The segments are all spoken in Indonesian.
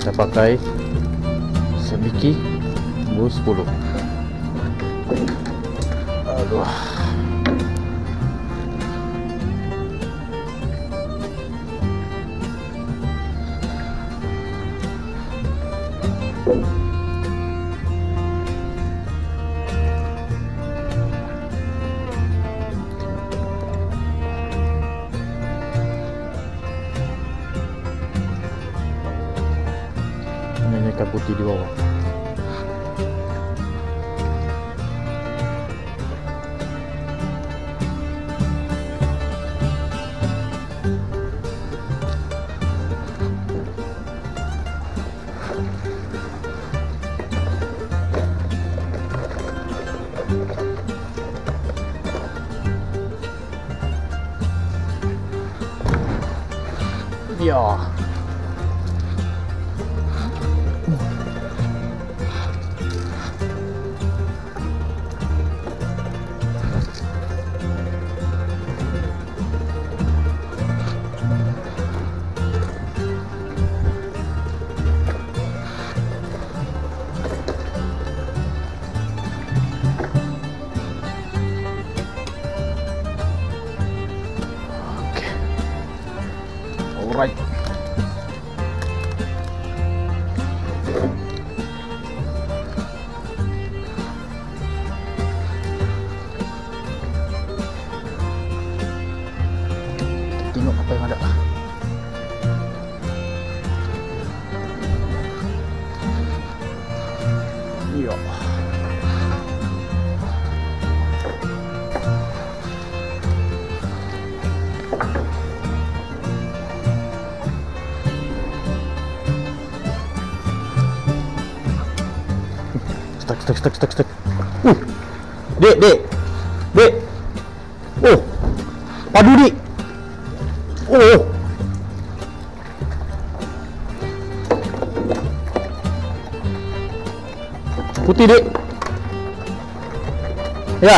Kita pakai Semiki Bu 10. Aduh. Ini putih di bawah. Ya. Alright. Tengok apa yang ada. Iya. Stek. Dek. Oh, padu dik. Oh. Putih dek. Ya.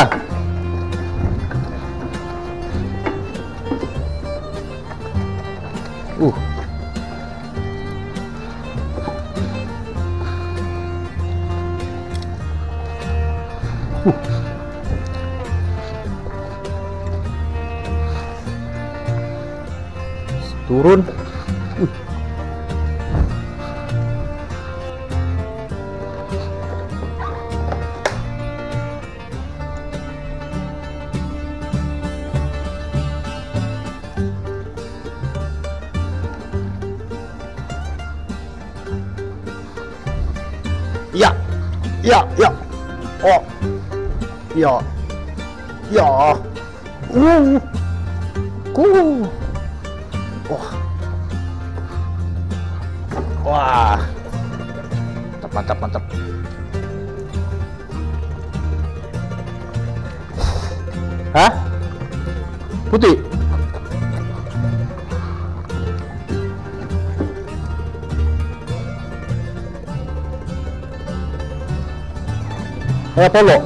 Turun. Ya. Oh. Ya. Wah. Mantap. Hah? Putih. Polo.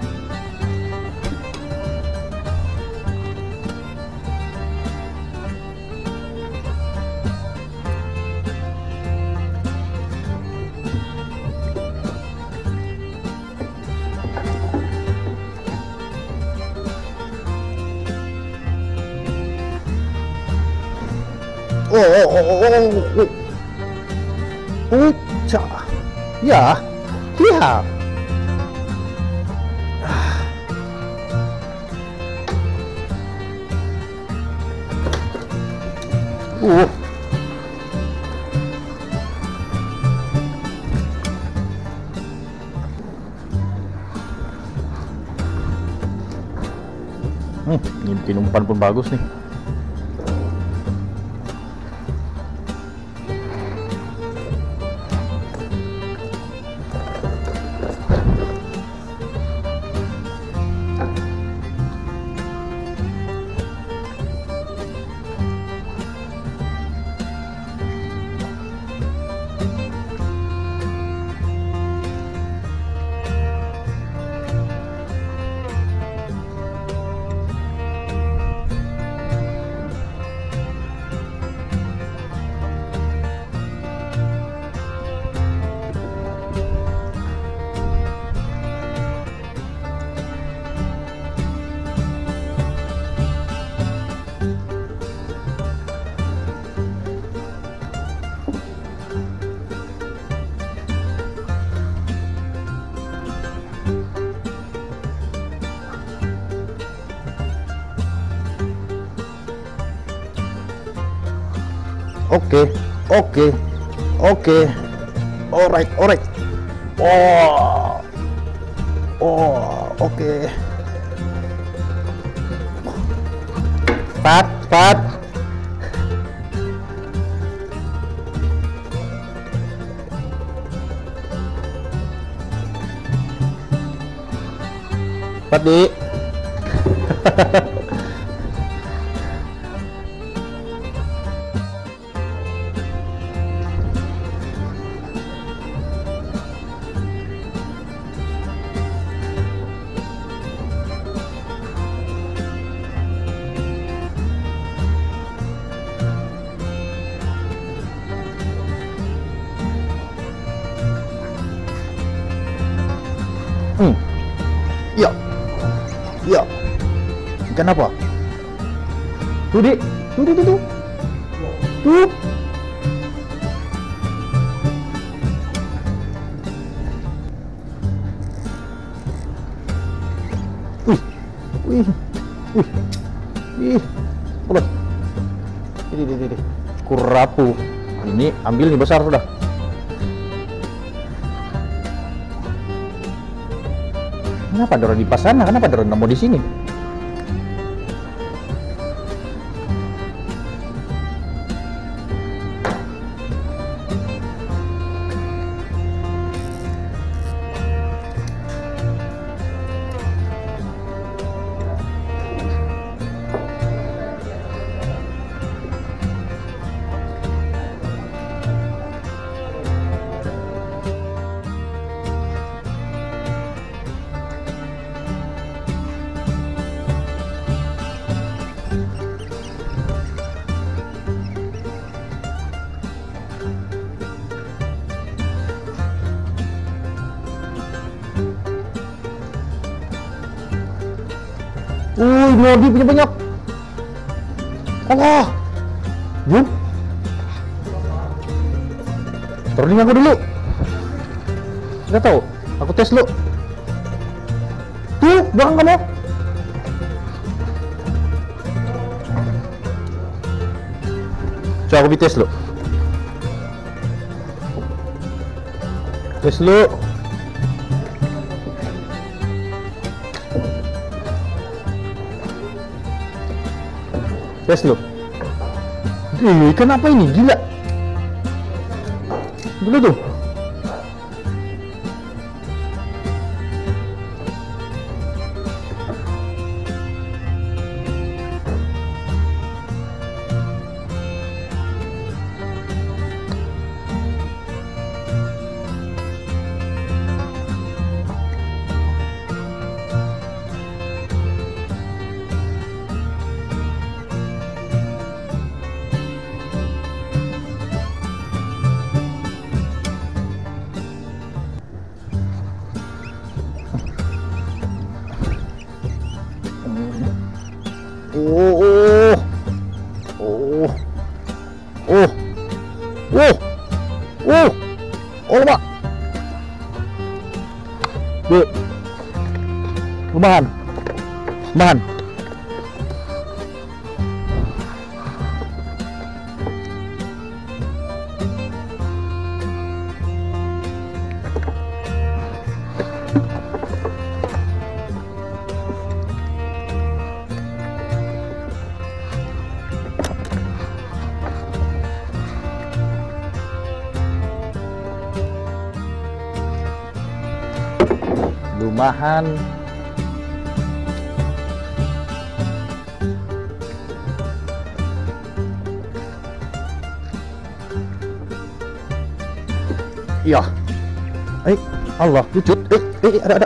Uca. Ya. Lihat. Ini bikin umpan pun bagus nih. Oke, oke, oke. Alright, alright. Oh, oh, oke. Pat. Di. Iya. Iya. Ikan apa? Tuh, Dik. Tuh. Tuh. Wih. Udah. Ini. Kurapu. Ini ambil nih besar sudah. Kenapa dorong di pas sana? Kenapa dorong nggak mau di sini? Nodi punya banyak. Allah. Bun. Turunin aku dulu. Nggak tahu. Aku tes dulu. Tuh, belakang kamu. Coba aku dites dulu. Tes dulu. Tes lo. Ikan apa ini? Gila. Dulu tuh. Oh, Pak. Dek. Lumayan. Lumahan. Iya. Allah, lucut. Ada.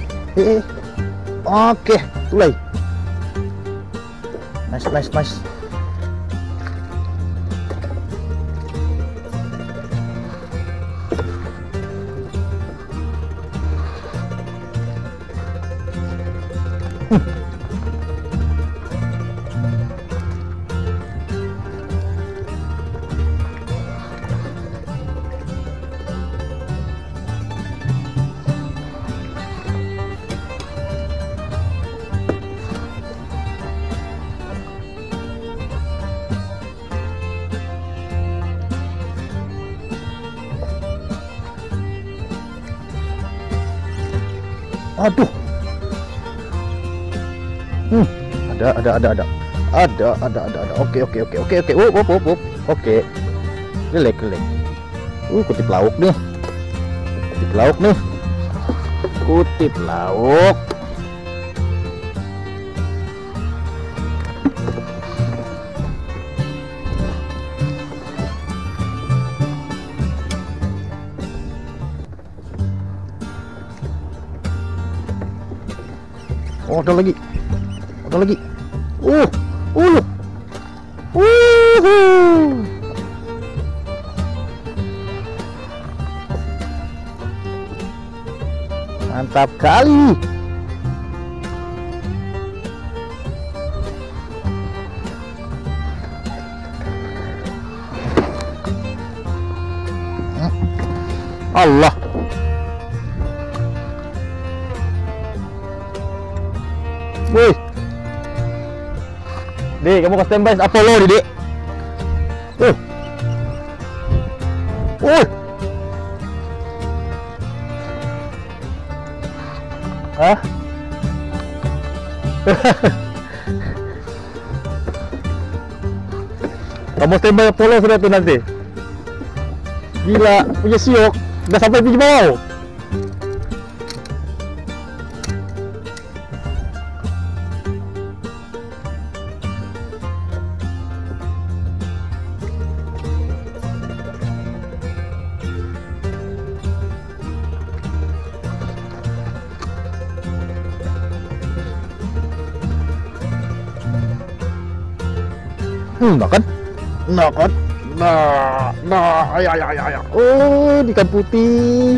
Oke, mulai. Nice. Aduh. Ada. Oke. Oke. Lelek. Kutip lauk nih. Kutip lauk. Oh, ada lagi. Mantap kali. Allah. Wih. Dek, kamu ke standby Apollo nih, Dek. Hah? Kamu standby Apollo sudah tuh nanti. Gila, punya siok. Udah sampai di bawah. Nah kan? Ayah. Oh, ikan putih.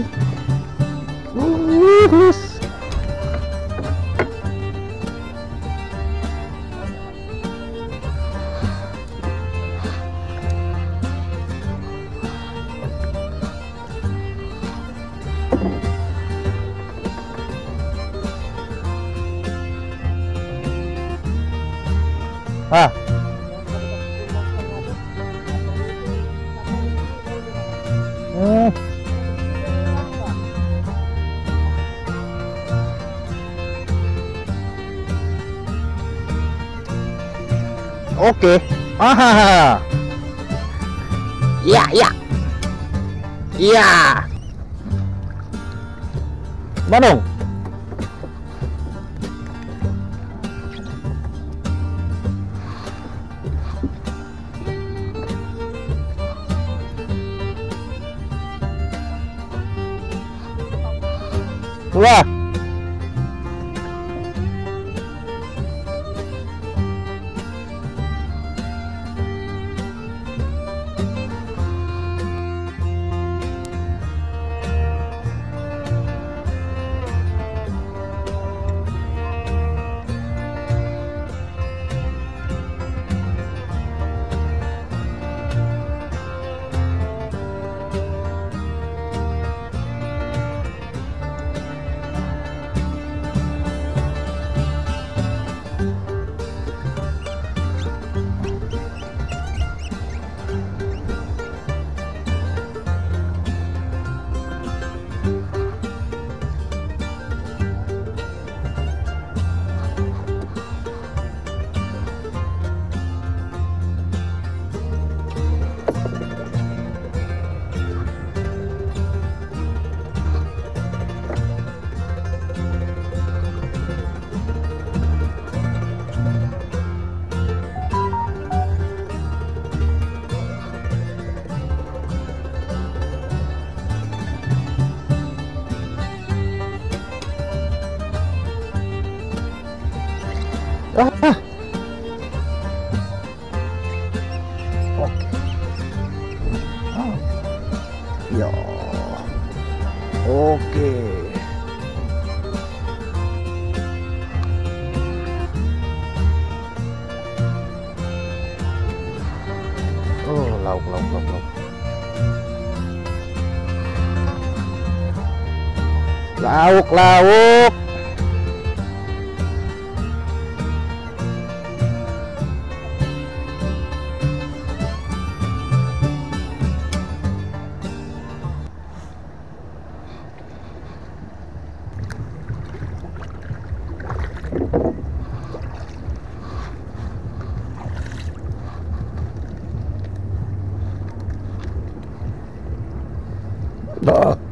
Ah. Oke. Ah. Iya. Manong. Wah. Oke. Ya. Oke. Oh, lauk. Lauk. Dah.